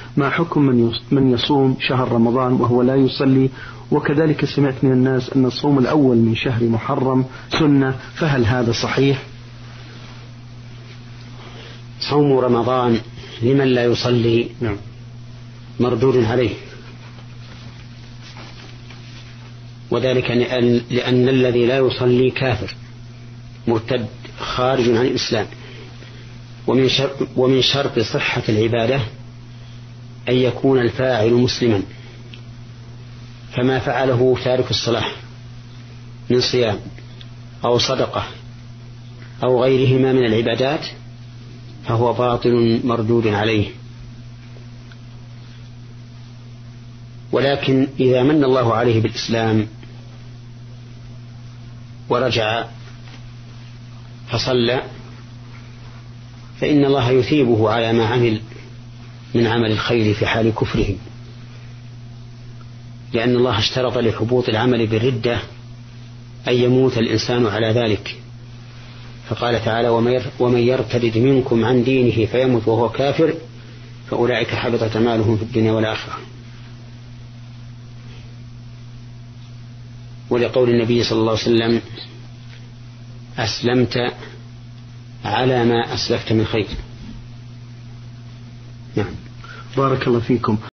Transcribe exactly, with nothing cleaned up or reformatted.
ما حكم من من يصوم شهر رمضان وهو لا يصلي؟ وكذلك سمعت من الناس أن الصوم الأول من شهر محرم سنة، فهل هذا صحيح؟ صوم رمضان لمن لا يصلي نعم مردود عليه، وذلك لأن الذي لا يصلي كافر مرتد خارج عن الإسلام، ومن شرط, ومن شرط صحة العبادة أن يكون الفاعل مسلما، فما فعله تارك الصلاة من صيام أو صدقة أو غيرهما من العبادات فهو باطل مردود عليه. ولكن إذا من الله عليه بالإسلام ورجع فصلى فإن الله يثيبه على ما عمل من عمل الخير في حال كفره، لأن الله اشترط لحبوط العمل بالردة أن يموت الإنسان على ذلك، فقال تعالى: ومن يرتد منكم عن دينه فيمت وهو كافر فأولئك حبطت أعمالهم في الدنيا والآخرة. ولقول النبي صلى الله عليه وسلم: أسلمت على ما أسلفت من خير. نعم. بارك الله فيكم.